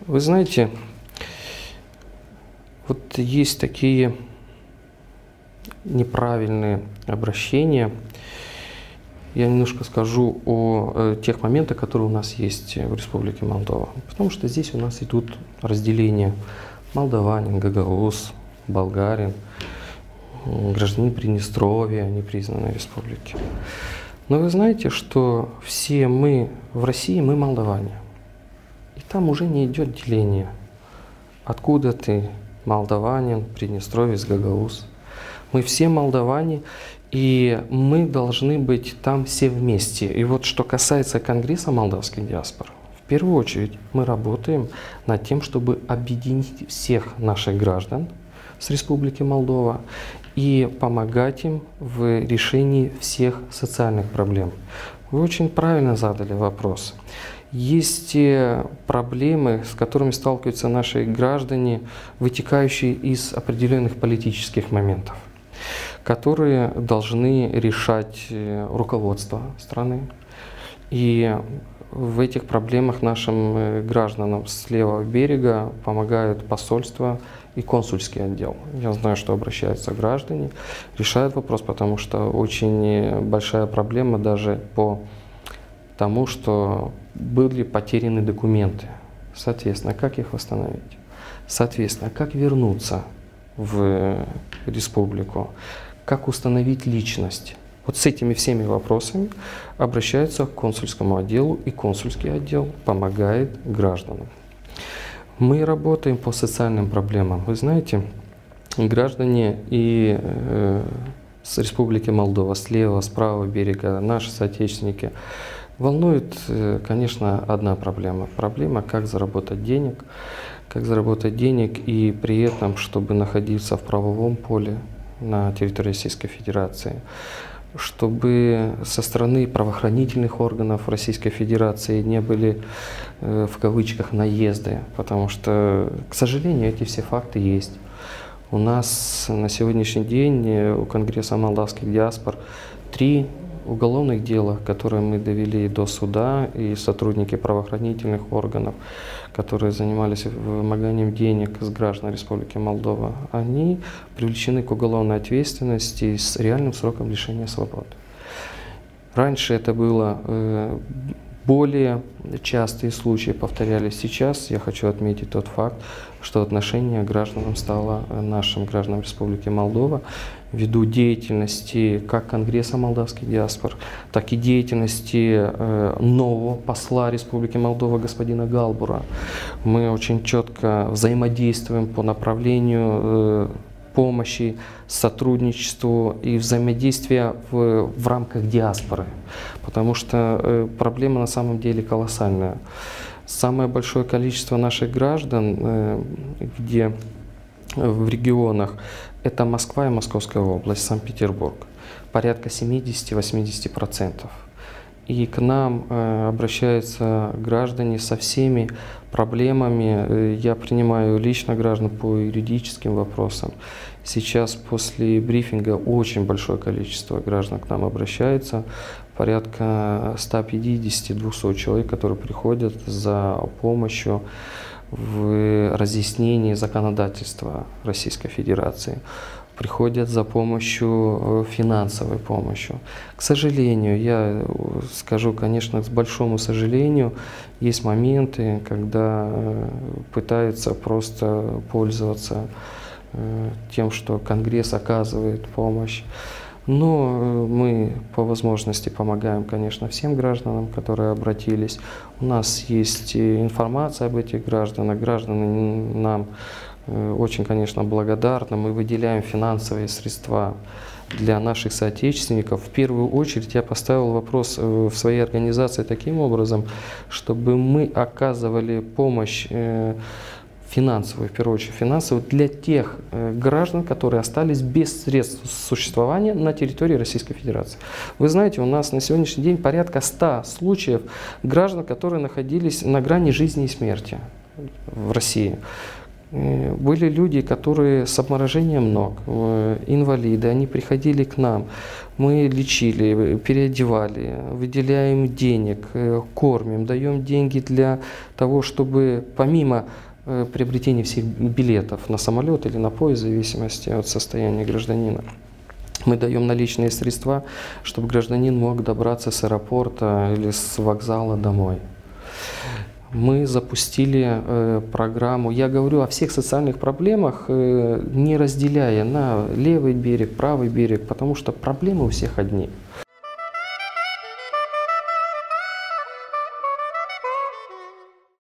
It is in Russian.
Вы знаете, вот есть такие неправильные обращения. Я немножко скажу о тех моментах, которые у нас есть в Республике Молдова. Потому что здесь у нас идут разделения: молдаванин, гагауз, болгарин, гражданин Приднестровья, непризнанной республики. Но вы знаете, что все мы в России, мы молдаване. И там уже не идет деление. Откуда ты, молдаванин, приднестровец, гагауз? Мы все молдаване, и мы должны быть там все вместе. И вот что касается Конгресса молдавских диаспор, в первую очередь мы работаем над тем, чтобы объединить всех наших граждан с Республики Молдова и помогать им в решении всех социальных проблем. Вы очень правильно задали вопрос. Есть проблемы, с которыми сталкиваются наши граждане, вытекающие из определенных политических моментов, которые должны решать руководство страны. И в этих проблемах нашим гражданам с левого берега помогают посольства и консульский отдел. Я знаю, что обращаются граждане, решают вопрос, потому что очень большая проблема даже по тому, что были потеряны документы. Соответственно, как их восстановить? Соответственно, как вернуться в республику? Как установить личность? Вот с этими всеми вопросами обращаются к консульскому отделу, и консульский отдел помогает гражданам. Мы работаем по социальным проблемам. Вы знаете, граждане и с Республики Молдова, с левого, с правого берега, наши соотечественники, волнует, конечно, одна проблема. Проблема, как заработать денег и при этом, чтобы находиться в правовом поле на территории Российской Федерации, чтобы со стороны правоохранительных органов Российской Федерации не были, в кавычках, наезды, потому что, к сожалению, эти все факты есть. У нас на сегодняшний день у Конгресса молдавских диаспор 3 уголовных дела, которые мы довели до суда, и сотрудники правоохранительных органов, которые занимались вымоганием денег с граждан Республики Молдова, они привлечены к уголовной ответственности с реальным сроком лишения свободы. Раньше это было более частые случаи, повторялись. Сейчас я хочу отметить тот факт, что отношение к гражданам стало, нашим гражданам Республики Молдова, ввиду деятельности как Конгресса молдавских диаспор, так и деятельности нового посла Республики Молдова господина Галбура. Мы очень четко взаимодействуем по направлению помощи, сотрудничеству и взаимодействия в рамках диаспоры, потому что проблема на самом деле колоссальная. Самое большое количество наших граждан, где в регионах, это Москва и Московская область, Санкт-Петербург, порядка 70–80%. И к нам обращаются граждане со всеми проблемами. Я принимаю лично граждан по юридическим вопросам. Сейчас после брифинга очень большое количество граждан к нам обращается. Порядка 150–200 человек, которые приходят за помощью в разъяснении законодательства Российской Федерации. Приходят за помощью, финансовой помощью. К сожалению, я скажу, конечно, с большому сожалению, есть моменты, когда пытаются просто пользоваться тем, что Конгресс оказывает помощь. Но мы по возможности помогаем, конечно, всем гражданам, которые обратились. У нас есть информация об этих гражданах. Граждане нам очень, конечно, благодарны. Мы выделяем финансовые средства для наших соотечественников. В первую очередь я поставил вопрос в своей организации таким образом, чтобы мы оказывали помощь финансовую, в первую очередь финансовую, для тех граждан, которые остались без средств существования на территории Российской Федерации. Вы знаете, у нас на сегодняшний день порядка 100 случаев граждан, которые находились на грани жизни и смерти в России. Были люди, которые с обморожением ног, инвалиды, они приходили к нам, мы лечили, переодевали, выделяем денег, кормим, даем деньги для того, чтобы помимо приобретения всех билетов на самолет или на поезд, в зависимости от состояния гражданина, мы даем наличные средства, чтобы гражданин мог добраться с аэропорта или с вокзала домой. Мы запустили программу, я говорю о всех социальных проблемах, не разделяя на левый берег, правый берег, потому что проблемы у всех одни.